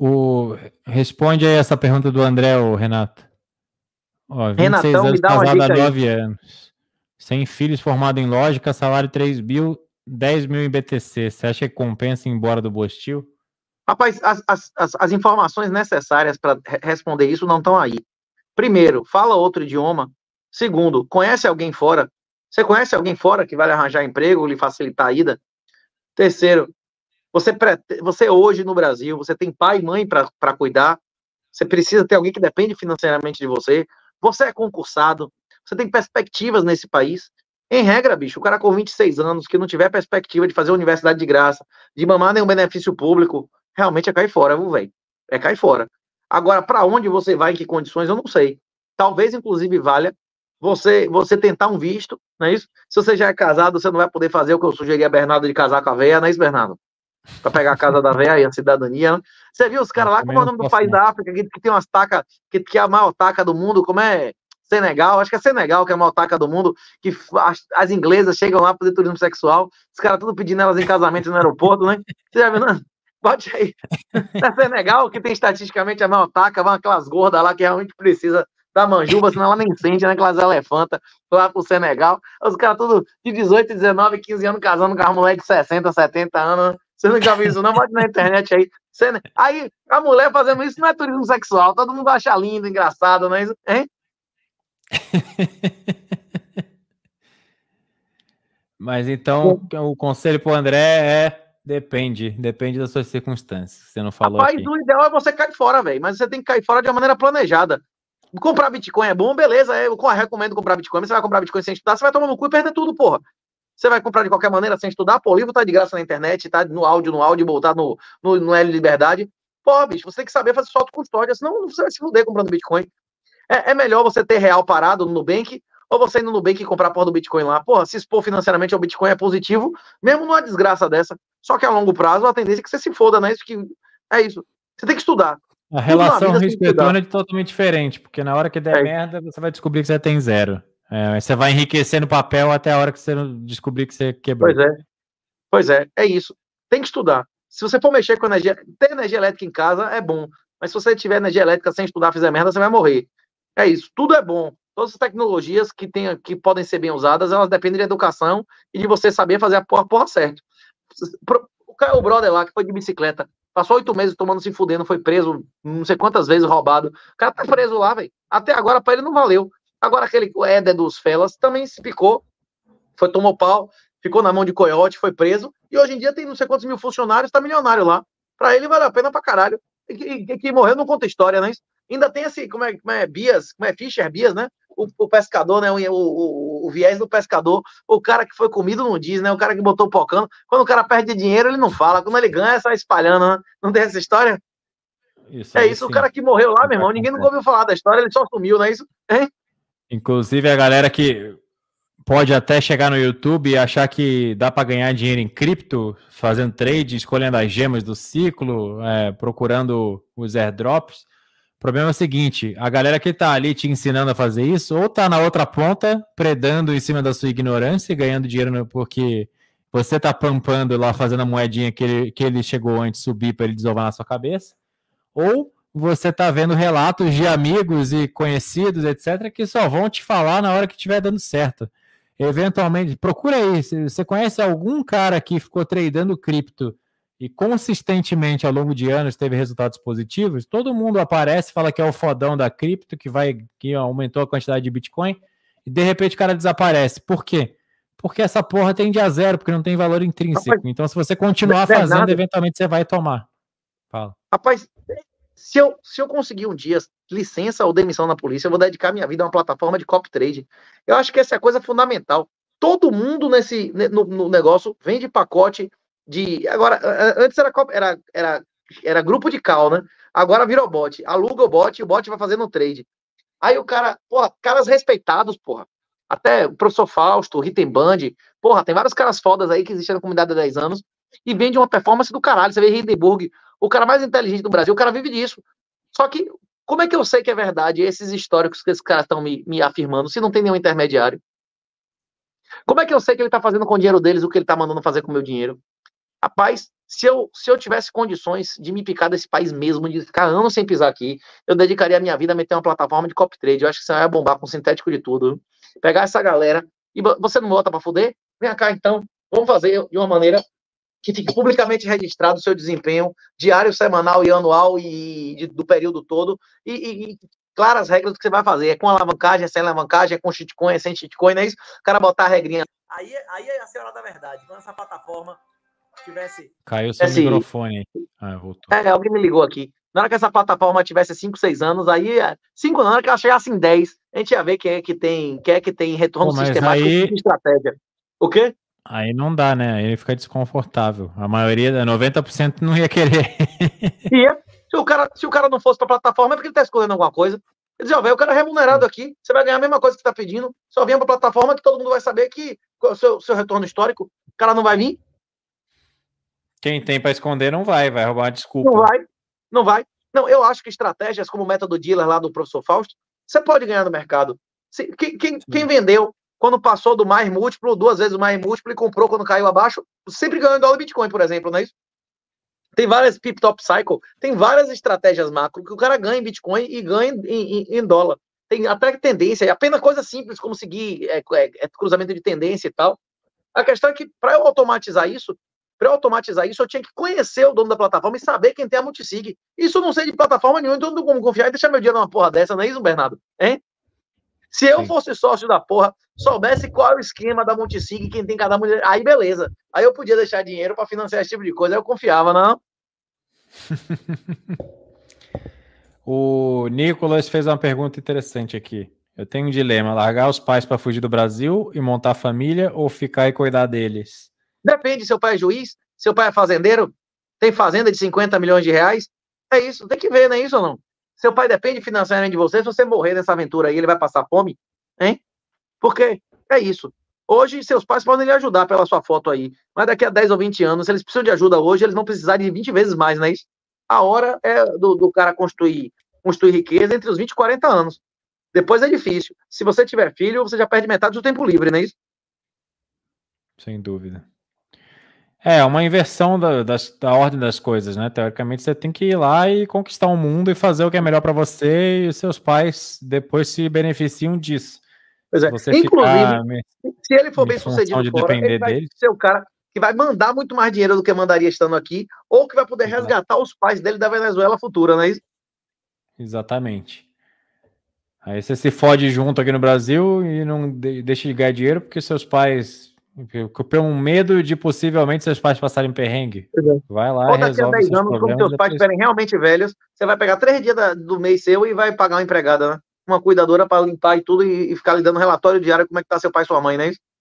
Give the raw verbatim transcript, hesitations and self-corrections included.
O, responde aí essa pergunta do André, o Renato. Ó, vinte e seis Renatão, me anos, dá uma casado há dica aí. nove anos. Sem filhos, formado em lógica, salário três mil, dez mil em B T C. Você acha que compensa ir embora do Bostil? Rapaz, as, as, as, as informações necessárias para responder isso não estão aí. Primeiro, fala outro idioma. Segundo, conhece alguém fora? Você conhece alguém fora que vai lhe arranjar emprego, lhe facilitar a ida? Terceiro, você, você hoje no Brasil, você tem pai e mãe para cuidar, você precisa ter alguém que depende financeiramente de você, você é concursado, você tem perspectivas nesse país. Em regra, bicho, o cara com vinte e seis anos, que não tiver perspectiva de fazer universidade de graça, de mamar nenhum benefício público, realmente é cair fora, viu, velho? É cair fora. Agora, para onde você vai, em que condições, eu não sei. Talvez, inclusive, valha você, você tentar um visto, não é isso? Se você já é casado, você não vai poder fazer o que eu sugeri a Bernardo de casar com a veia, não é isso, Bernardo? Para pegar a casa da véia e a cidadania. Você viu os caras lá, como é o nome do país da África, que, que tem umas tacas, que, que é a maior taca do mundo, como é Senegal, acho que é Senegal que é a maior taca do mundo, que as, as inglesas chegam lá para fazer turismo sexual, os caras tudo pedindo elas em casamento no aeroporto, né? Você já viu, não? Bote aí. É Senegal, que tem estatisticamente a maior taca, vão aquelas gordas lá que realmente precisa da manjuba, senão ela nem sente, né? Aquelas elefantas lá pro Senegal. Os caras tudo de dezoito, dezenove, quinze anos casando com as mulheres de sessenta, setenta anos, né? Você nunca viu isso, não? Bote na internet aí. Você, aí, a mulher fazendo isso não é turismo sexual. Todo mundo acha lindo, engraçado, não é isso? Hein? Mas então, o conselho pro André é depende, depende das suas circunstâncias. Você não falou Rapaz, aqui. o ideal é você cair fora, velho. Mas você tem que cair fora de uma maneira planejada. Comprar Bitcoin é bom, beleza. Eu recomendo comprar Bitcoin. Mas você vai comprar Bitcoin sem estudar, você vai tomar no cu e perder tudo, porra. Você vai comprar de qualquer maneira sem estudar? Pô, o livro tá de graça na internet, tá no áudio, no áudio, tá no, no, no L Liberdade. Pô, bicho, você tem que saber fazer sua autocustódia, senão você vai se fuder comprando Bitcoin. É, é melhor você ter real parado no Nubank, ou você ir no Nubank e comprar a porra do Bitcoin lá. Porra, se expor financeiramente ao Bitcoin é positivo, mesmo numa desgraça dessa. Só que a longo prazo a tendência é que você se foda, né? Isso que, é isso. Você tem que estudar. A relação risco-retorno é totalmente diferente, porque na hora que der é. merda, você vai descobrir que você tem zero. É, você vai enriquecer no papel até a hora que você descobrir que você quebrou. Pois é. Pois é, é isso. Tem que estudar. Se você for mexer com energia, ter energia elétrica em casa é bom, mas se você tiver energia elétrica sem estudar, fizer merda, você vai morrer. É isso. Tudo é bom. Todas as tecnologias que, tem, que podem ser bem usadas, elas dependem de educação e de você saber fazer a porra, porra certa. O, cara, o brother lá, que foi de bicicleta, passou oito meses tomando se fudendo, foi preso não sei quantas vezes, roubado. O cara tá preso lá, velho. Até agora, pra ele não valeu. Agora aquele o Éder dos Felas também se picou, foi, tomou pau, ficou na mão de coiote, foi preso, e hoje em dia tem não sei quantos mil funcionários, tá milionário lá. Pra ele vale a pena pra caralho. E que, que, que morreu não conta história, né? Ainda tem esse, como é, como é Bias, como é Fischer Bias, né? O, o pescador, né? O, o, o, viés do pescador, o cara que foi comido não diz, né? O cara que botou o pocando. Quando o cara perde dinheiro, ele não fala. Quando ele ganha, sai espalhando, né? Não tem essa história? Isso é isso, sim. O cara que morreu lá, meu irmão, ninguém nunca ouviu falar da história, ele só sumiu, não é isso? Hein? Inclusive, a galera que pode até chegar no YouTube e achar que dá para ganhar dinheiro em cripto, fazendo trade, escolhendo as gemas do ciclo, é, procurando os airdrops. O problema é o seguinte, a galera que tá ali te ensinando a fazer isso, ou tá na outra ponta, predando em cima da sua ignorância e ganhando dinheiro porque você tá pampando lá, fazendo a moedinha que ele, que ele chegou antes subir para ele desovar na sua cabeça, ou você tá vendo relatos de amigos e conhecidos, etcétera, que só vão te falar na hora que estiver dando certo. Eventualmente, procura aí, se você conhece algum cara que ficou tradando cripto e consistentemente ao longo de anos teve resultados positivos, todo mundo aparece, fala que é o fodão da cripto, que vai que aumentou a quantidade de Bitcoin, e de repente o cara desaparece. Por quê? Porque essa porra tende a zero, porque não tem valor intrínseco. Rapaz, então, se você continuar fazendo, nada. eventualmente você vai tomar. Fala. Rapaz, se eu, se eu conseguir um dia licença ou demissão na polícia, eu vou dedicar minha vida a uma plataforma de copy trade. Eu acho que essa é a coisa fundamental. Todo mundo nesse no, no negócio vende pacote de... Agora, antes era, era, era, era grupo de call, né? Agora virou bot. Aluga o bot e o bot vai fazendo trade. Aí o cara... Porra, caras respeitados, porra. Até o professor Fausto, Rittenband. Porra, tem vários caras fodas aí que existem na comunidade há dez anos e vende uma performance do caralho. Você vê Hindenburg, o cara mais inteligente do Brasil, o cara vive disso. Só que, como é que eu sei que é verdade esses históricos que esses caras estão me, me afirmando, se não tem nenhum intermediário? Como é que eu sei que ele está fazendo com o dinheiro deles o que ele está mandando fazer com o meu dinheiro? Rapaz, se eu, se eu tivesse condições de me picar desse país mesmo, de ficar anos sem pisar aqui, eu dedicaria a minha vida a meter uma plataforma de copy trade. Eu acho que você vai bombar com sintético de tudo. Pegar essa galera e você não volta para fuder? Vem cá, então. Vamos fazer de uma maneira que fique publicamente registrado o seu desempenho diário, semanal e anual e de, do período todo e, e, e claras regras do que você vai fazer. É com alavancagem, é sem alavancagem, é com shitcoin, é sem shitcoin, não é isso? O cara botar a regrinha. Aí, aí é a senhora da verdade. Quando essa plataforma tivesse... Caiu seu tivesse, microfone. Ah, voltou. É, alguém me ligou aqui. Na hora que essa plataforma tivesse cinco, seis anos, aí... cinco, na hora que ela chegasse em dez, a gente ia ver quem é que tem, quem é que tem retorno Pô, sistemático aí... de estratégia. O quê? Aí não dá, né? Aí fica desconfortável. A maioria, noventa por cento não ia querer. E é, se o cara, se o cara não fosse para a plataforma, é porque ele está escolhendo alguma coisa. Ele diz, ó, velho, o cara é remunerado aqui, você vai ganhar a mesma coisa que está pedindo, só venha para a plataforma que todo mundo vai saber que o seu, seu retorno histórico, o cara não vai vir. Quem tem para esconder não vai, vai roubar uma desculpa. Não vai, não vai. Não, eu acho que estratégias como o método dealer lá do professor Fausto, você pode ganhar no mercado. Se, quem, quem, quem vendeu quando passou do mais múltiplo, duas vezes o mais múltiplo e comprou quando caiu abaixo, sempre ganhou em dólar Bitcoin, por exemplo, não é isso? Tem várias Pip Top Cycle, tem várias estratégias macro que o cara ganha em Bitcoin e ganha em, em, em dólar. Tem até tendência, apenas coisa simples como seguir é, é, é, cruzamento de tendência e tal. A questão é que para eu automatizar isso, para eu automatizar isso, eu tinha que conhecer o dono da plataforma e saber quem tem a multisig. Isso eu não sei de plataforma nenhuma, então não tenho como confiar e deixar meu dinheiro numa porra dessa, não é isso, Bernardo? Hein? Se eu Sim. fosse sócio da porra, soubesse qual é o esquema da multisig, quem tem cada mulher, aí beleza. Aí eu podia deixar dinheiro para financiar esse tipo de coisa, aí eu confiava, não? O Nicolas fez uma pergunta interessante aqui. Eu tenho um dilema, largar os pais para fugir do Brasil e montar família ou ficar e cuidar deles? Depende, seu pai é juiz, seu pai é fazendeiro, tem fazenda de cinquenta milhões de reais, é isso, tem que ver, não é isso ou não? Seu pai depende financeiramente de você, se você morrer nessa aventura aí, ele vai passar fome, hein? Porque é isso. Hoje, seus pais podem lhe ajudar pela sua foto aí, mas daqui a dez ou vinte anos, se eles precisam de ajuda hoje, eles vão precisar de vinte vezes mais, não é isso? A hora é do, do cara construir, construir riqueza entre os vinte e quarenta anos. Depois é difícil. Se você tiver filho, você já perde metade do tempo livre, não é isso? Sem dúvida. É, uma inversão da, das, da ordem das coisas, né? Teoricamente, você tem que ir lá e conquistar o mundo e fazer o que é melhor para você e os seus pais depois se beneficiam disso. Pois é. Se você Inclusive, ficar, se ele for bem sucedido de fora, ele vai deles. ser o cara que vai mandar muito mais dinheiro do que mandaria estando aqui, ou que vai poder Exato. resgatar os pais dele da Venezuela futura, não é isso? Exatamente. Aí você se fode junto aqui no Brasil e não deixa de ganhar dinheiro porque seus pais... Por um medo de possivelmente seus pais passarem perrengue. Vai lá Ou e daqui a resolve dez seus anos, problemas. quando seus pais estiverem realmente velhos, você vai pegar três dias da, do mês seu e vai pagar uma empregada, né? Uma cuidadora para limpar e tudo e, e ficar lhe dando relatório diário como é que tá seu pai e sua mãe, não é isso?